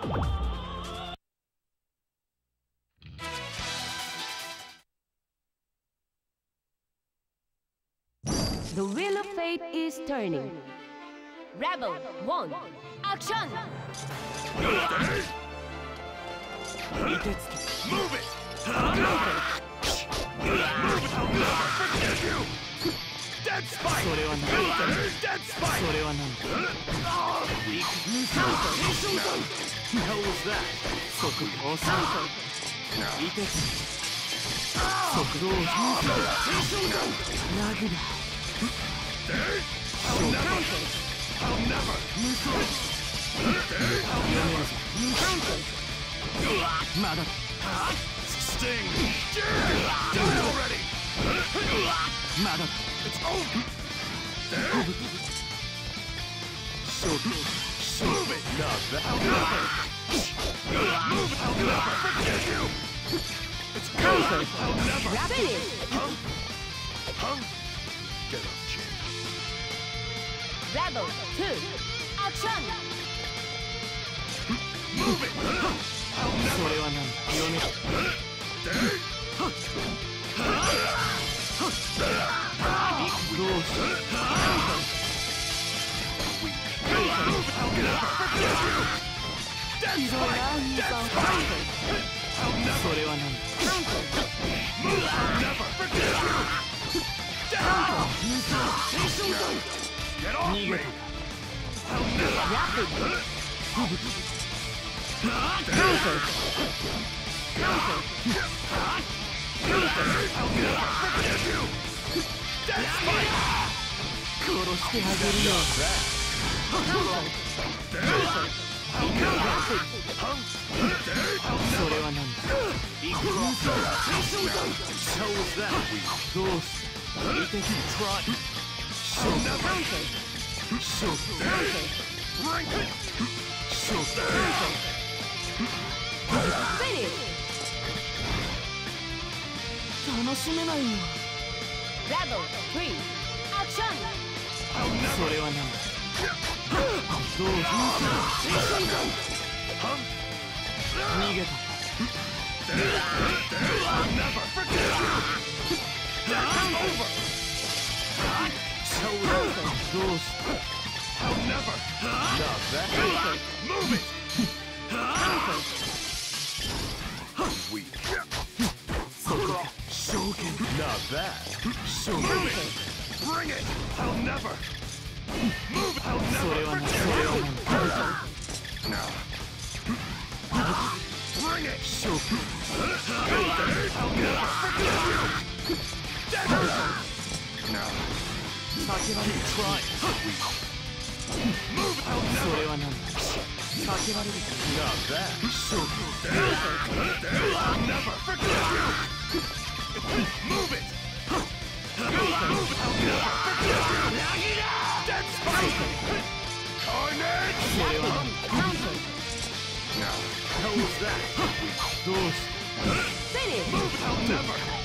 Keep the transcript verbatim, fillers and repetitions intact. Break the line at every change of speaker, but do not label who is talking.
The wheel of fate is turning. Rebel one, action!
Move it! Move it! I'll never forgive you! Dead spike! Dead spike! Weak. Hell was that? I'll never! I'll never! Sting! Die already! It's over! Move it! Not that! I'll never! Move it! I'll never forget you! It's over! I'll never! Huh? Huh? Get up, Jim.
Rebel two, action!
Move it! I'll never! I'll never forgive you! Dead spike! Dead spike! I'll never! Move! I'll never forgive you! Dead spike! Get off me! I'll never! Counter! Counter! I'll never forgive you! Dead spike! Stop that! I'll never! I'll never! So was that weak? Try! I'll never! Rank it!
Finish! 楽しめないよ。Rebel three, action!
それはなんだ。どうぞ。逃げた。I'll never forgive you. That's over. Soどうした。I'll never. Not that. Move it. Weak. Shogun. Not that. Shogun. Bring it. I'll never. Move. I'll never forgive you. Now. Bring it. Shogun. I'll never forgive you. Dead. Now. Try. Move. I'll never. Not that. I'll never forgive you. Move it. Move it. I'll never forgive you. Dead spike. Carnage. Now, how was that?
Finish!
Move it. I'll never.